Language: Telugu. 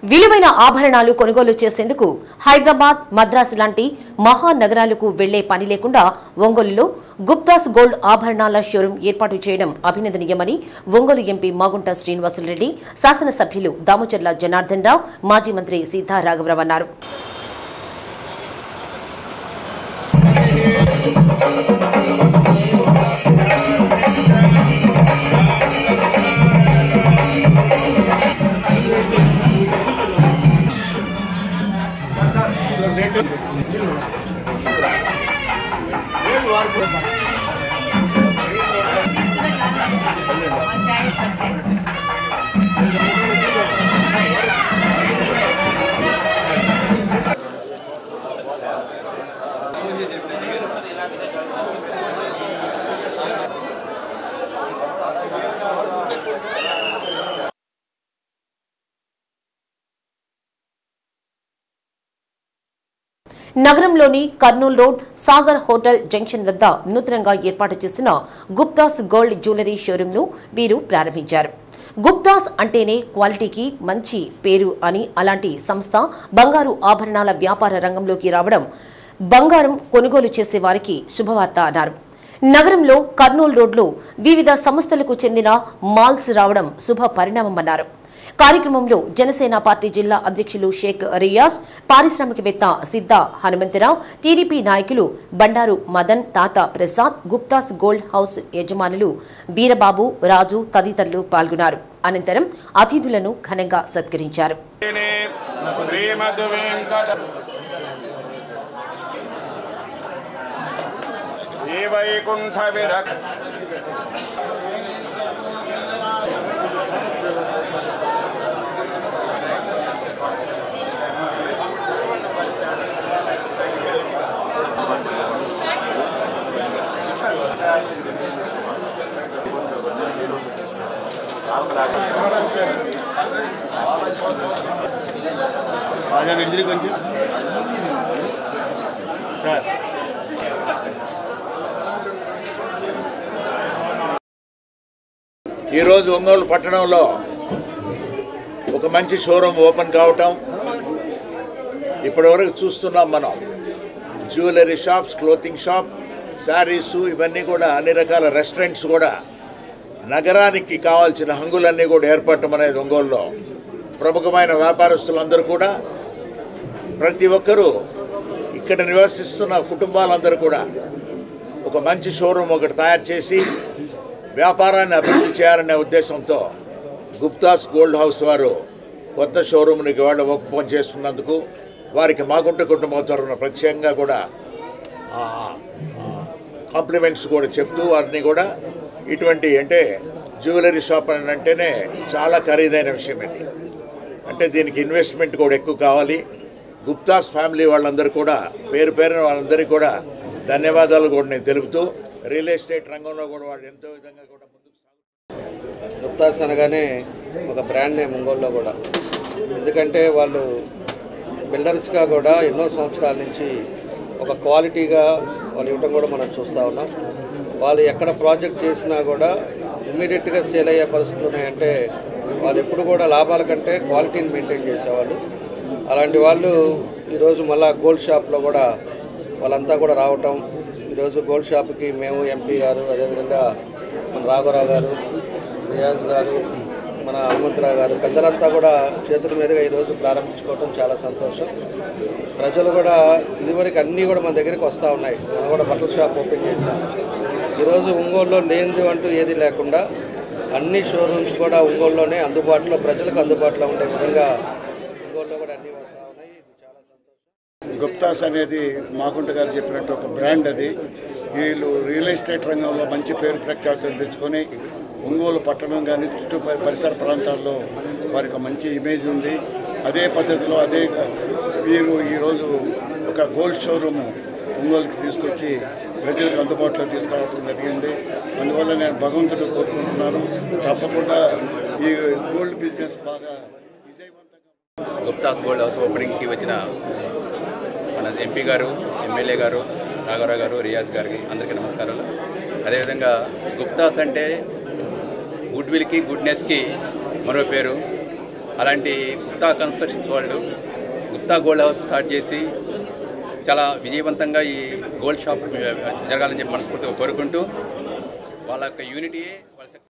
విలువైన ఆభరణాలు కొనుగోలు చేసేందుకు హైదరాబాద్, మద్రాసు లాంటి మహానగరాలకు వెళ్లే పని లేకుండా ఒంగోలులో గుప్తాస్ గోల్డ్ ఆభరణాల షోరూం ఏర్పాటు చేయడం అభినందనీయమని ఒంగోలు ఎంపీ మాగుంట శ్రీనివాసులరెడ్డి, శాసనసభ్యులు దామచర్ల జనార్దన్ రావు, మాజీ మంత్రి సీతా రాఘవరావు అన్నారు. నగరంలోని Kurnool road Sagar hotel junction వద్ద నూతనంగా ఏర్పాటు చేసిన గుప్తాస్ గోల్డ్ జ్యువెలరీ షోరూంను వీరు ప్రారంభించారు. గుప్తాస్ అంటేనే క్వాలిటీకి మంచి పేరు అని, అలాంటి సంస్థ బంగారు ఆభరణాల వ్యాపార రంగంలోకి రావడం బంగారం కొనుగోలు చేసే వారికి శుభవార్త అన్నారు. నగరంలో కర్నూల్ రోడ్లో వివిధ సంస్థలకు చెందిన మాల్స్ రావడం శుభ పరిణామమన్నారు. కార్యక్రమంలో జనసేన పార్టీ జిల్లా అధ్యక్షులు షేక్ రియాజ్, పారిశ్రామికవేత్త సిద్ధ హనుమంతరావు, టీడీపీ నాయకులు బండారు మదన్, తాత ప్రసాద్, గుప్తాస్ గోల్డ్ హౌస్ యజమానులు వీరబాబు, రాజు తదితరులు పాల్గొన్నారు. అనంతరం అతిథులను ఘనంగా సత్కరించారు. ఈరోజు ఒంగోలు పట్టణంలో ఒక మంచి షోరూమ్ ఓపెన్ కావటం, ఇప్పటివరకు చూస్తున్నాం మనం. Jewellery shops, clothing shop, saris, ఇవన్నీ కూడా అన్ని రకాల రెస్టారెంట్స్ కూడా నగరానికి కావాల్సిన హంగులన్నీ కూడా ఏర్పడటం అనేది ఒంగోలులో ప్రముఖమైన వ్యాపారస్తులందరూ కూడా, ప్రతి ఒక్కరూ ఇక్కడ నివసిస్తున్న కుటుంబాలందరూ కూడా ఒక మంచి షోరూమ్ ఒకటి తయారు చేసి వ్యాపారాన్ని అభివృద్ధి చేయాలనే ఉద్దేశంతో గుప్తాస్ గోల్డ్ హౌస్ వారు కొత్త షోరూమ్నికి వాళ్ళు ఓపెన్ చేసుకున్నందుకు వారికి మాగుంట కుటుంబం తరఫున ప్రత్యేకంగా కూడా కాంప్లిమెంట్స్ కూడా చెప్తూ, వారిని కూడా ఇటువంటి అంటే జ్యువెలరీ షాప్ అని అంటేనే చాలా ఖరీదైన విషయం ఇది. అంటే దీనికి ఇన్వెస్ట్మెంట్ కూడా ఎక్కువ కావాలి. గుప్తాస్ ఫ్యామిలీ వాళ్ళందరూ కూడా పేరు పేరున వాళ్ళందరికీ కూడా ధన్యవాదాలు కూడా నేను తెలుపుతూ, రియల్ ఎస్టేట్ రంగంలో కూడా వాళ్ళు ఎంతో విధంగా కూడా ముందుకు సాగుతారు. గుప్తాస్ అనగానే ఒక బ్రాండ్ నేమ్ ఒంగోలులో కూడా, ఎందుకంటే వాళ్ళు బిల్డర్స్గా కూడా ఎన్నో సంవత్సరాల నుంచి ఒక క్వాలిటీగా వాళ్ళు ఇవ్వటం కూడా మనం చూస్తూ ఉన్నాం. వాళ్ళు ఎక్కడ ప్రాజెక్ట్ చేసినా కూడా ఇమ్మీడియట్గా సేల్ అయ్యే పరిస్థితులు ఉన్నాయంటే వాళ్ళు ఎప్పుడు కూడా లాభాల కంటే క్వాలిటీని మెయింటైన్ చేసేవాళ్ళు. అలాంటి వాళ్ళు ఈరోజు మళ్ళా గోల్డ్ షాప్లో కూడా వాళ్ళంతా కూడా రావటం, ఈరోజు గోల్డ్ షాప్కి మేము ఎంపీ గారు, అదేవిధంగా మన రాఘవరావు గారు, రియాజ్ గారు, మన హనుమంతరావు గారు, పెద్దలంతా కూడా చేతుల మీదుగా ఈరోజు ప్రారంభించుకోవడం చాలా సంతోషం. ప్రజలు కూడా ఇదివరకు అన్నీ కూడా మన దగ్గరికి వస్తూ ఉన్నాయి. మనం కూడా బట్టల షాప్ ఓపెన్ చేసాం. ఈరోజు ఒంగోలులో లేనిది అంటూ ఏది లేకుండా అన్ని షోరూమ్స్ కూడా ఒంగోలులోనే అందుబాటులో, ప్రజలకు అందుబాటులో ఉండే విధంగా ఒంగోలులో కూడా అన్నీ వస్తూ ఉన్నాయి. ఇది చాలా సంతోషం. గుప్తాస్ అనేది మాగుంట గారు చెప్పినట్టు ఒక బ్రాండ్. అది వీళ్ళు రియల్ ఎస్టేట్ రంగంలో మంచి పేరు ప్రఖ్యాతులు తెచ్చుకొని ఒంగోలు పట్టణం కానీ చుట్టూ పరిసర ప్రాంతాల్లో వారికి మంచి ఇమేజ్ ఉంది. అదే పద్ధతిలో వీరు ఈరోజు ఒక గోల్డ్ షోరూము ఒంగోలుకి తీసుకొచ్చి ప్రజలకు అందుబాటులో తీసుకురావడం జరిగింది. అందువల్ల నేను భగవంతుడు కోరుకుంటున్నాను, తప్పకుండా ఈ గోల్డ్ బిజినెస్ బాగా విజయవంతంగా. గుప్తాస్ గోల్డ్ హౌస్ ఓపెనింగ్కి వచ్చిన మన ఎంపీ గారు, ఎమ్మెల్యే గారు, రాఘవరావు గారు, రియాజ్ గారికి అందరికీ నమస్కారాలు. అదేవిధంగా గుప్తాస్ అంటే గుడ్ విల్కి, గుడ్నెస్కి మరో పేరు. అలాంటి గుప్తా కన్స్ట్రక్షన్స్ వాళ్ళు గుప్తా గోల్డ్ హౌస్ స్టార్ట్ చేసి చాలా విజయవంతంగా ఈ గోల్డ్ షాప్ జరగాలని చెప్పి మనస్ఫూర్తిగా కోరుకుంటూ వాళ్ళ యొక్క యూనిటీయే వాళ్ళ